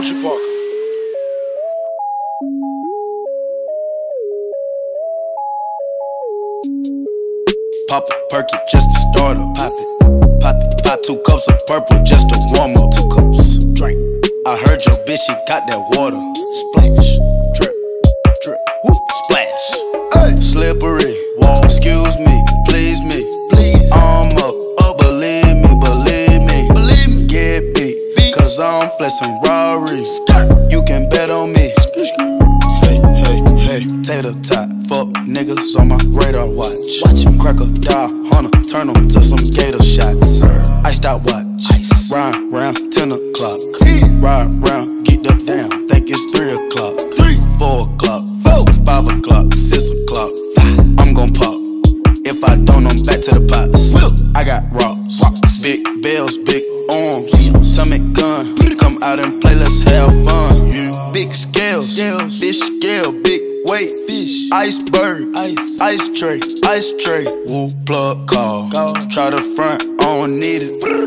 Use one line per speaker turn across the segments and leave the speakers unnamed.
Pop a perky just to start up. Pop it. Pop 2 cups of purple just to warm up. 2 cups. Drink. I heard your bitch, she got that water. Splash. Drip. Drip. Woo. Splash. Hey. Slippery. Wall. Excuse me. Please me. Please. I'm up. Oh, believe me. Believe me. Believe me. Get beat. Cause I'm flexing Rari. You can bet on me. Hey, tater tot, fuck niggas on my radar watch. Watch him crocodile hunter, turn him to some gator shots. Iced out watch, ice. Ride round 10 o'clock. Ride round, get up down, think it's 3 o'clock. 4 o'clock, 5 o'clock, 6 o'clock. I'm gon' pop. If I don't, I'm back to the pots. I got rocks, big bells, big arms, stomach gun. Come out and play, let's have fun. Big scales, fish scale, big weight, fish, iceberg, ice tray, woo, plug call. Try the front, I don't need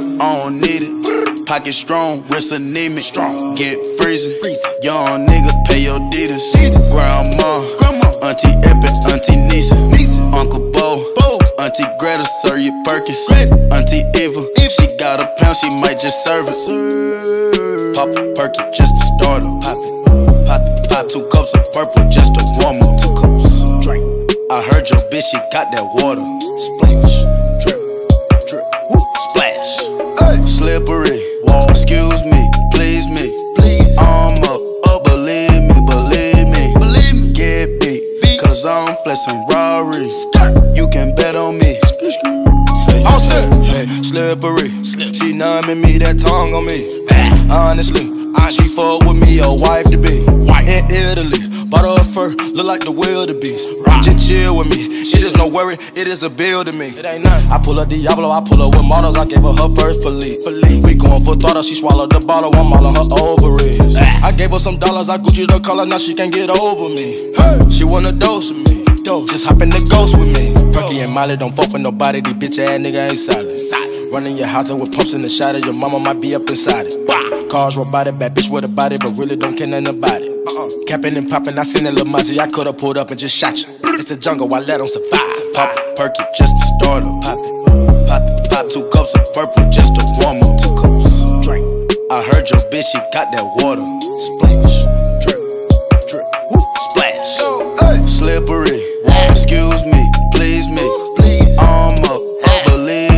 it, Pocket strong, wrist anemic, get freezing. Young nigga, pay your deeders. Grandma, Auntie Epic, Auntie Nisa, Uncle Bo, Auntie Greta, serve your Perkins. Auntie Eva, she got a pound, she might just serve it. Pop a perky just to start up. Pop 2 cups of purple just to warm up. 2 cups. Drink. I heard your bitch, she got that water. Splash. Drip. Drip. Woo. Splash. Hey. Slippery. Wall. Excuse me. Please me. Please. I'm up. Oh, believe me. Believe me. Believe me. Get beat. Cause I'm flexing Rari. You can bet on me.
All set. Hey, slippery. She numbing me, that tongue on me. Honestly, she fuck with me, a wife to be. In Italy, bought her a fur, look like the wildebeest. Just chill with me, it is no worry, it is a bill to me. It ain't nothing. I pull up Diablo, I pull up with models, I gave her first police. We going for throttle, she swallowed the bottle, I'm all on her ovaries. I gave her some dollars, I Gucci the color, now she can't get over me. She wanna dose with me. Just hop in the ghost with me. Perky and Molly don't fuck with nobody. These bitch ass nigga ain't solid. Running your house with pumps in the shot of your mama might be up inside it. Cars robotic, bad bitch with a body, but really don't care nothing about it. Capping and popping, I seen a little Mozzie. I could've pulled up and just shot you. It's a jungle, I let them survive.
Pop a perky just to start up. Pop 2 cups of purple just to warm up. 2 cups. Drink. I heard your bitch, she got that water. Splash. Drip. Drip. Woo. Splash. Hey. Slippery. Excuse me, please me, I'm up, oh, believe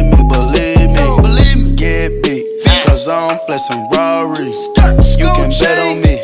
me, get beat, cause I'm flexing Rari, you can bet on me.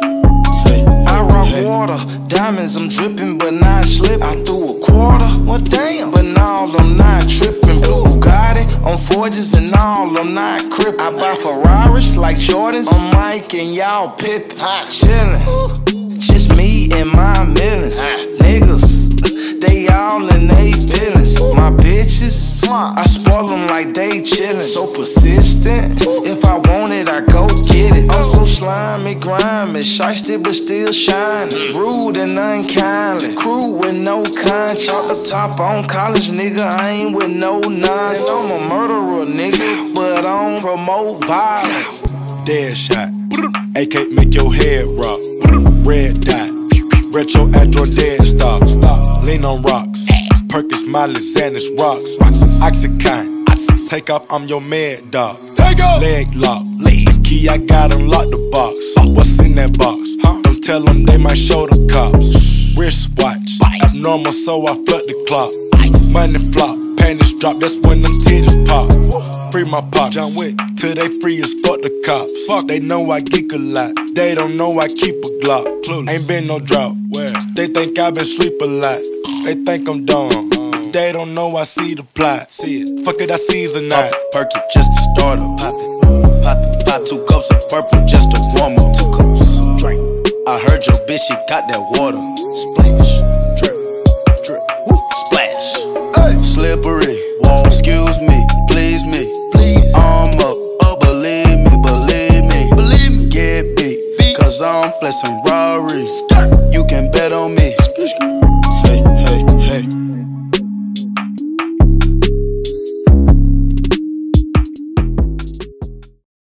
I rock water, diamonds I'm dripping, but not slipping. I threw a quarter, well damn, but now I'm not tripping. Blue Bugatti on forges and all I'm not crippin'. I buy Ferraris like Jordans, I'm Mike and y'all Pippin'. Chillin', just me and my millions. Niggas, they all in they feelings. My bitches, I spoil them like they chillin'. So persistent, if I want it, I go get it. I'm so slimy, grimy, shiesty but still shining. Rude and unkindly, crew with no conscience. Off the top on college, nigga, I ain't with no nonsense. I'm a murderer, nigga, but I don't promote violence.
Dead shot, AK make your head rock. Red dot, retro Android dead stop. Lean on rocks, Perkins, Molly, Xanax, rocks. Oxycontin, take off, I'm your mad dog. Leg lock, the key, I got unlock the box. What's in that box? Don't tell them, they might show the cops. Wristwatch, abnormal, so I flood the clock. Money flop, panties drop, that's when them titties pop. Free my pops, John Wick, till they free as fuck the cops. Fuck, they know I geek a lot, they don't know I keep a Glock. Ain't been no drought, they think I been sleep a lot. They think I'm dumb, they don't know I see the plot. See it, fuck it, I season that.
Perky just to start up. Pop 2 cups of purple just to warm up. 2 cups. Drink. I heard your bitch, she got that water. Splash. Drip. Drip. Woo. Splash. Hey. Slippery. Wall. Excuse me. Please me. I'm up. Oh, believe me. Get beat. Cause I'm flexing Rari. You can bet on me.